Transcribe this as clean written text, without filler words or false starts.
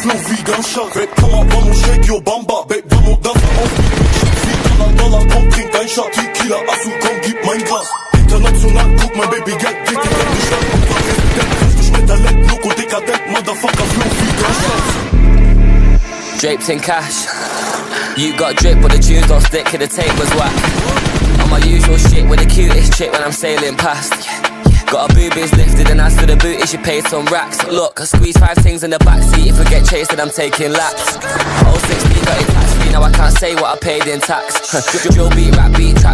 flow vegan shot. Babe, komm mal, vamos, shake your bamba. Babe, vamos, das auf die $4, komm, trink ein Shot. Tequila, Asu, komm, gib mein Glas. International, guck mein Baby, Geld, geht die Welt nicht ab. Und war Präsident, richtig mit Talent, Loco, dekadent, Motherfucker, flow vegan shot. Draped in cash. You got drip, but the tunes don't stick, the tape was whack. On my usual shit with the cutest chick when I'm sailing past. Got her boobies lifted and as for the booty she paid some racks. Look, I squeeze 5 things in the backseat. If I get chased then I'm taking laps. 016 got it tax free, now I can't say what I paid in tax. Drill beat, rap beat, trap